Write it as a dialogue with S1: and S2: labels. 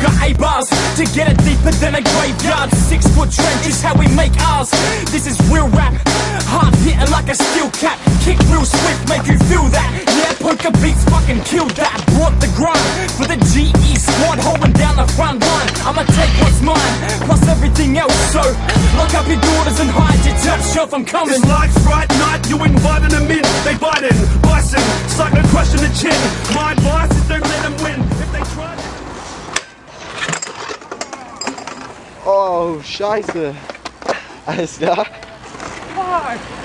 S1: got A-bars to get it deeper than a graveyard. 6-foot trench is how we make ours. This is real rap, hard hitting like a steel cap. Kick real swift, make you feel that. Yeah, poker beats fucking killed that. Brought the grind for the GE squad, holding down the front line. I'ma take what's mine, plus everything else. So lock up your daughters and hide your top shelf. I'm coming.
S2: It's life's right night, you inviting them in. They biting, bison, sucker crushing the chin. My advice is don't let them win. If they try.
S3: Oh, scheiße. Alles klar?
S1: Fuck.